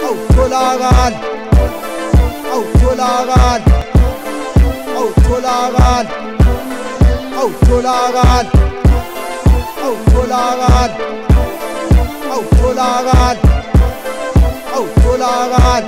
awutholakali awutholakali awutholakali awutholakali awutholakali awutholakali awutholakali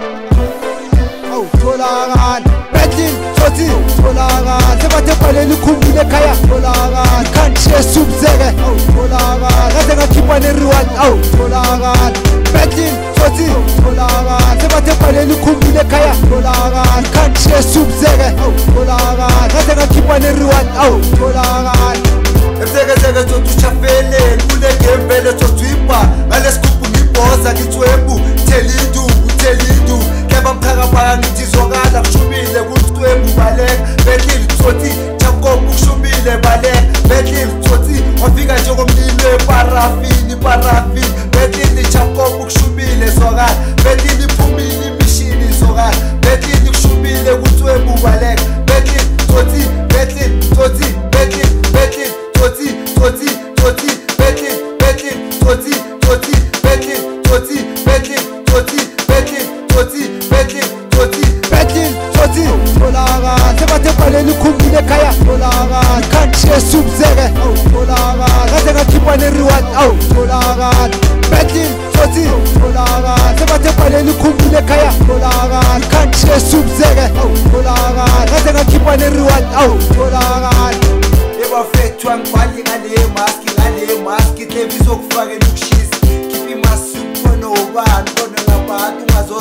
awutholakali Betlin Tsotsi awutholakali sebathe bhalele ikhumbule ekhaya awutholakali kanti esubzeke awutholakali ngaze ngakhipha ne-reward awutholakali Betlin Tsotsi awutholakali sebathe bhalele ikhumbule ekhaya awutholakali kanti esubzeke awutholakali ngaze ngakhipha ne-reward awutholakali Emzekezeke Tsotsi uchafeleni kunegembele Tsotsi uyibha ngalesigubhu ngibhoza ngithwembu Telindu keba mchakaphaka ngithizwakala kushubile kuthwembu baleka Betlin Tsotsi Jacob kushubile baleka Betlin Tsotsi wafika njengomlilo weparafini Betlin Jacob kushubile zwakala Betlin iphumile imishini zwakala Betlin kushubile kuthwembu baleka Betlin Tsotsi Betlin Tsotsi Betlin Betlin Tsotsi Tsotsi Tsotsi Betlin Betlin Tsotsi Tsotsi Betlin Tsotsi Betlin Tsotsi Betlin Tsotsi Betlin Tsotsi Betlin Tsotsi awutholakali sebathe bhalele ikhumbule ekhaya awutholakali kanti esubzeke awutholakali ngaze ngakhipha ne-reward awutholakali Betlin Tsotsi awutholakali sebathe bhalele ikhumbule ekhaya awutholakali kanti esubzeke awutholakali ngaze ngakhipha ne-reward awutholakali ebafethu angibhali ngale maski hlebisa okufakela ukushisa khipha imasi ubone ubani ubone ngabantu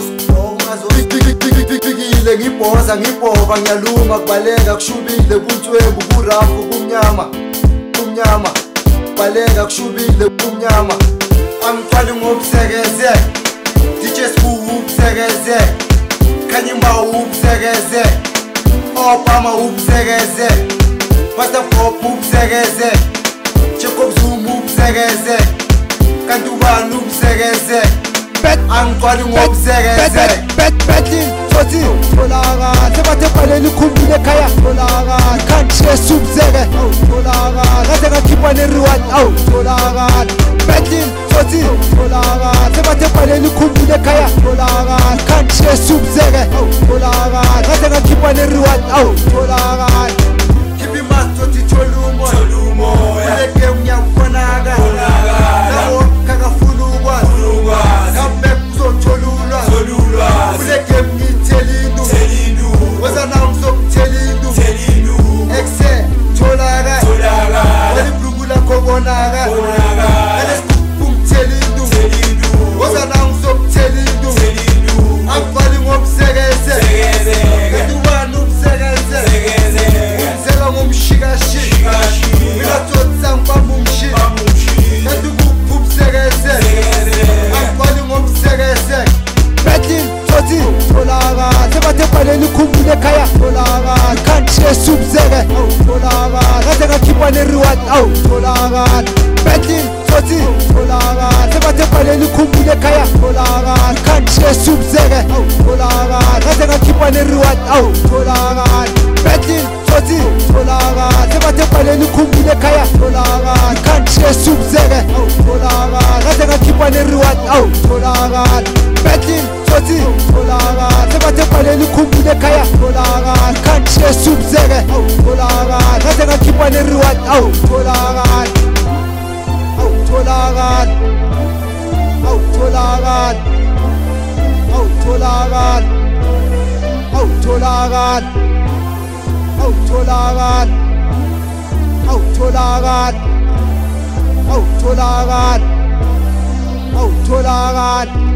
ungazosifikile ngibhoza ngibhova ngiyaluma kubaleka kushubile kunthwembu kurafu kumnyama kubaleka kushubile kumnyama angithwali ngobuzekeze DJ Sbu ubuzekeze Khanyimba ubuzekeze Obama ubuzekeze Pastor Pop ubuzekeze Jacob Zuma ubuzekeze kanti ubani ubuzekeze angithwali ngobuzekeze Betlin Tsotsi awutholakali sebathe bhalele ikhumbule ekhaya awutholakali kanti esubzeke awutholakali ngaze ngakhipha ne-reward awutholakali Betlin Tsotsi awutholakali sebathe bhalele ikhumbule ekhaya awutholakali kanti esubzeke awutholakali ngaze ngakhipha ne-reward awutholakali khipha imasi Tsotsi tholumo uleke unyakubonaka nawo kakafuna ukwazi kambe kuzotholulwa uleke mngitelindu weza nawo ngizomthelindu ekse tholaka walibhruku lakho bonaka nalesigubhu mthelindu weza nawo ngizomthelindu angibhali ngobuzekeze kanti ubani ubuzekeze umzela ngomshikashi mina Tsotsi angibamba umshini kanti ukuphi ubuzekeze angibhali ngobuzekeze Betlin Tsotsi awutholakali sebathe bhalele ikhumbule ekhaya awutholakali kanti esubzeke awutholakali ngaze ngakhipha ne-reward awutholakali Betlin Tsotsi awutholakali sebathe bhalele ikhumbule ekhaya awutholakali kanti esubzeke awutholakali ngaze ngakhipha ne-reward awutholakali Betlin Tsotsi awutholakali sebathe bhalele ikhumbule ekhaya awutholakali kanti esubzeke awutholakali ngaze ngakhipha ne-reward awutholakali Betlin Tsotsi awutholakali sebathe bhalele ikhumbule ekhaya awutholakali kanti esubzeke awutholakali ngaze ngakhipha ne-reward awutholakali awutholakali awutholakali awutholakali awutholakali awutholakali awutholakali awutholakali awutholakali